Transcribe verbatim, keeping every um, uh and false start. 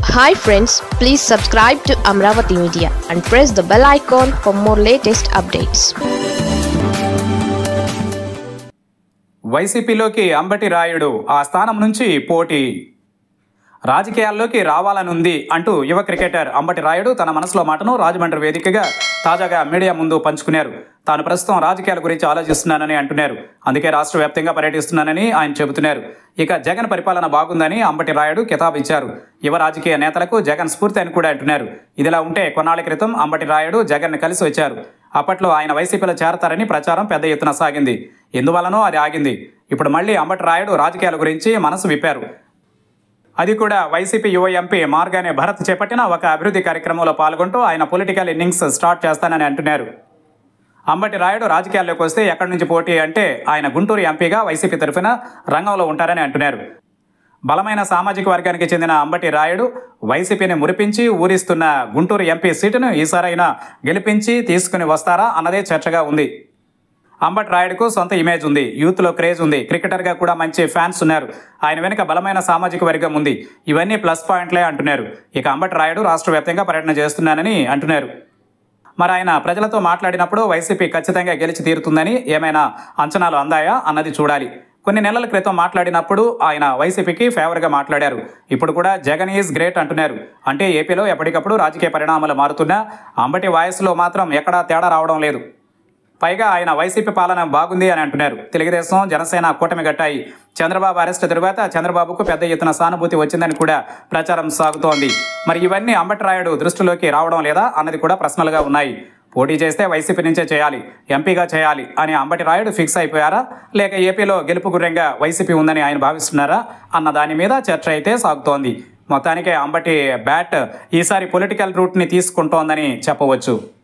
Hi friends, please subscribe to Amaravathi Media and press the bell icon for more latest updates. వైసీపీలోకి అంబటి రాయుడు ఆ స్థానం నుంచి పోటీ. రాజకీయాల్లోకి రావాలనుంది అంటూ యువ క్రికెటర్ అంబటి రాయుడు తన మనసులో మాటను రాజమండ్రి వేదికగా తాజాగా మీడియా ముందు పంచుకున్నారు. తాను ప్రస్తుతం రాజకీయాల గురించి ఆలోచిస్తున్నానని అంటున్నారు. అందుకే రాష్ట్ర వ్యాప్తంగా పర్యటిస్తున్నానని ఆయన చెబుతున్నారు. ఇక జగన్ పరిపాలన బాగుందని అంబటి రాయుడు కితాబిచ్చారు. యువ రాజకీయ నేతలకు జగన్ స్ఫూర్తి అని కూడా అంటున్నారు. ఇదిలా ఉంటే కొన్నాళ్ల క్రితం అంబటి రాయుడు జగన్ కలిసి వచ్చారు. అప్పట్లో ఆయన వైసీపీలో చేరతారని ప్రచారం పెద్ద ఎత్తున సాగింది. ఎందువలనో అది ఆగింది. ఇప్పుడు మళ్లీ అంబటి రాయుడు రాజకీయాల గురించి మనసు విప్పారు. అది కూడా వైసీపీ యువ ఎంపీ మార్గానే భరత్ చేపట్టిన ఒక అభివృద్ధి కార్యక్రమంలో పాల్గొంటూ ఆయన పొలిటికల్ ఇన్నింగ్స్ స్టార్ట్ చేస్తానని అంటున్నారు. అంబటి రాయుడు రాజకీయాల్లోకి వస్తే ఎక్కడి నుంచి పోటీ అంటే ఆయన గుంటూరు ఎంపీగా వైసీపీ తరఫున రంగంలో ఉంటారని అంటున్నారు. బలమైన సామాజిక వర్గానికి చెందిన అంబటి రాయుడు వైసీపీని మురిపించి ఊరిస్తున్న గుంటూరు ఎంపీ సీటును ఈసారైనా గెలిపించి తీసుకుని వస్తారా అన్నదే చర్చగా ఉంది. అంబటి రాయుడుకు సొంత ఇమేజ్ ఉంది, యూత్లో క్రేజ్ ఉంది, క్రికెటర్గా కూడా మంచి ఫ్యాన్స్ ఉన్నారు. ఆయన వెనుక బలమైన సామాజిక వర్గం ఉంది. ఇవన్నీ ప్లస్ పాయింట్లే అంటున్నారు. ఇక అంబటి రాయుడు రాష్ట్ర వ్యాప్తంగా పర్యటన చేస్తున్నానని అంటున్నారు. మరి ఆయన ప్రజలతో మాట్లాడినప్పుడు వైసీపీ ఖచ్చితంగా గెలిచి తీరుతుందని ఏమైనా అంచనాలు అందాయా అన్నది చూడాలి. కొన్ని నెలల క్రితం మాట్లాడినప్పుడు ఆయన వైసీపీకి ఫేవర్గా మాట్లాడారు. ఇప్పుడు కూడా జగన్ ఈజ్ గ్రేట్ అంటున్నారు. అంటే ఏపీలో ఎప్పటికప్పుడు రాజకీయ పరిణామాలు మారుతున్నా అంబటి వాయిస్లో మాత్రం ఎక్కడా తేడా రావడం లేదు. పైగా ఆయన వైసీపీ పాలన బాగుంది అని అంటున్నారు. తెలుగుదేశం, జనసేన కూటమి గట్టాయి. చంద్రబాబు అరెస్ట్ తరువాత చంద్రబాబుకు పెద్ద ఎత్తున సానుభూతి వచ్చిందని కూడా ప్రచారం సాగుతోంది. మరి ఇవన్నీ అంబటి రాయుడు దృష్టిలోకి రావడం లేదా అన్నది కూడా ప్రశ్నలుగా ఉన్నాయి. పోటీ చేస్తే వైసీపీ నుంచే చేయాలి, ఎంపీగా చేయాలి అని అంబటి రాయుడు ఫిక్స్ అయిపోయారా, లేక ఏపీలో గెలుపు గుర్రంగా వైసీపీ ఉందని ఆయన భావిస్తున్నారా అన్న దాని మీద చర్చ అయితే సాగుతోంది. మొత్తానికి అంబటి బ్యాట్ ఈసారి పొలిటికల్ రూట్ని తీసుకుంటోందని చెప్పవచ్చు.